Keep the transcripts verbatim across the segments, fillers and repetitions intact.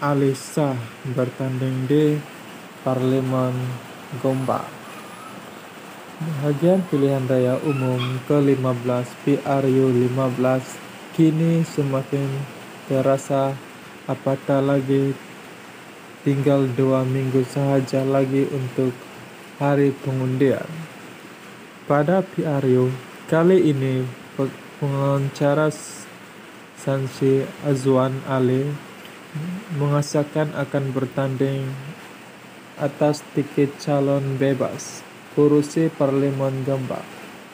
Ali Shah bertanding di Parlemen Gombak. Bahagian pilihan raya umum ke lima belas P R U lima belas kini semakin terasa, apatah lagi tinggal dua minggu sahaja lagi untuk hari pengundian. Pada P R U kali ini, pengacara Sansi Azwan Ali mengesahkan akan bertanding atas tiket calon bebas kursi Parlemen Gombak.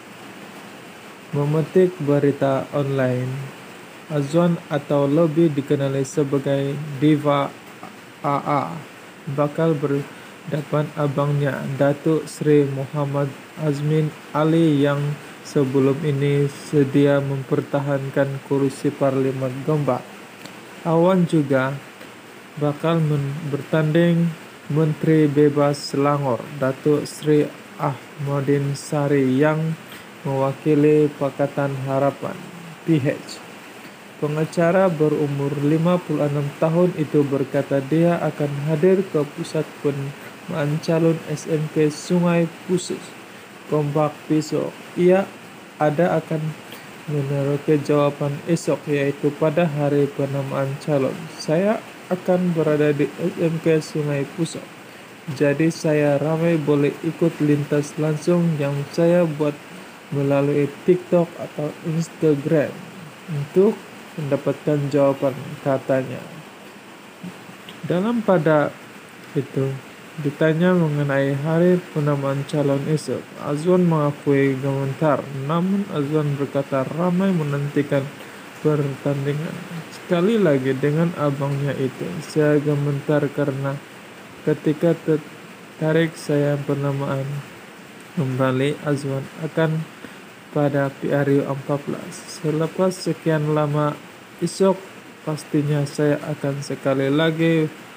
Memetik berita online, Azwan atau lebih dikenali sebagai Diva A A bakal berdepan abangnya Datuk Seri Muhammad Azmin Ali yang sebelum ini sedia mempertahankan kursi Parlemen Gombak. Awan juga bakal bertanding Menteri Bebas Selangor Datuk Seri Ahmadin Sari yang mewakili Pakatan Harapan P H. Pengacara berumur lima puluh enam tahun itu berkata dia akan hadir ke pusat penerimaan calon S M K Sungai Pusus, Gombak besok. Ia ada akan meneroke jawaban esok, yaitu pada hari penerimaan calon. Saya akan berada di S M K Sungai Pusus, jadi saya ramai boleh ikut lintas langsung yang saya buat melalui TikTok atau Instagram untuk mendapatkan jawaban, katanya. Dalam pada itu ditanya mengenai hari penerimaan calon esok, Azwan mengakui gemetar, namun Azwan berkata ramai menantikan pertandingan. Sekali lagi dengan abangnya itu, saya gemetar karena ketika tertarik saya penerimaan kembali Azwan akan pada P R U empat belas. Selepas sekian lama esok pastinya saya akan sekali lagi